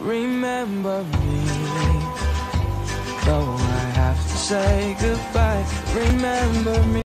remember me. Though I have to say goodbye, remember me.